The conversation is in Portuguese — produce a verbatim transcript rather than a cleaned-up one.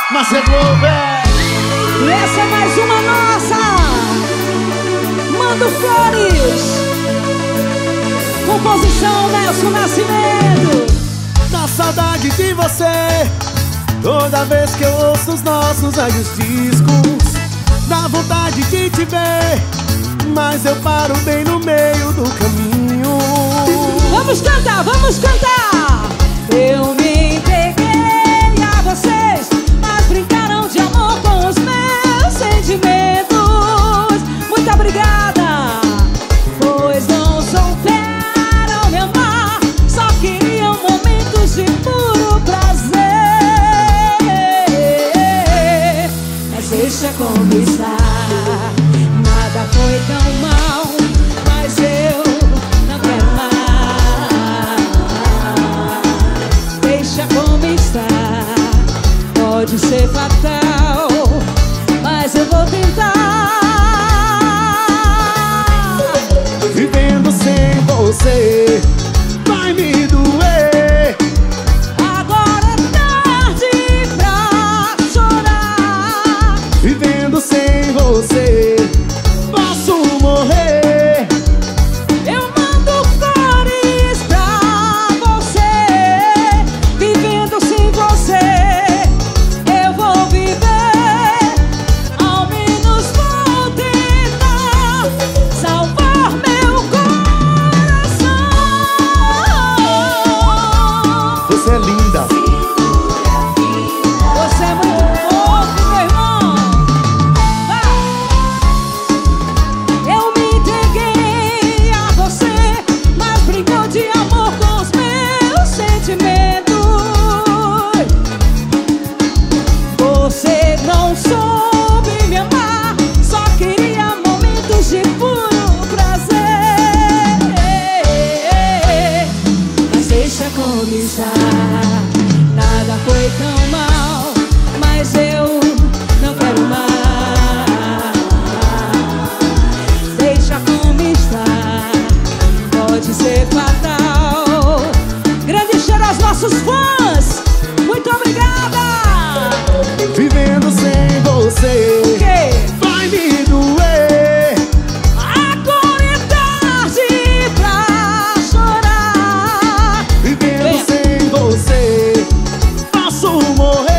Macegou, velho. E essa é mais uma nossa. Mando Flores. Composição Nelson Nascimento. Na saudade de você, toda vez que eu ouço os nossos velhos discos, dá vontade de te ver, mas eu paro bem no meio do caminho. Vamos cantar, vamos cantar. Eu me entreguei a vocês, mas brincaram de amor com os meus sentimentos. Muito obrigada, pois não souberam me amar, só queriam momentos de puro prazer. Mas deixa como está, nada foi tão mal, mas eu não quero mais. Deixa como está, pode ser fatal, mas eu vou tentar. Vivendo sem você vai me doer. Agora é tarde pra chorar. Vivendo sem você posso morrer. Eu mando flores pra você. Vivendo sem você eu vou viver. Ao menos vou tentar salvar meu coração. Você é linda. Você é muito fofo, meu irmão. Eu me entreguei a você, mas brincou de amor com os meus sentimentos. Você não soube me amar, só queria momentos de puro prazer. Mas deixa como está, nada foi tão mal, mas eu não quero mais. Deixa como está, pode ser fatal. Grande cheiro aos nossos fãs. Muito obrigada. Vivendo sem você Que vai me doer. agora é tarde pra chorar. Vivendo Venha. sem você posso morrer.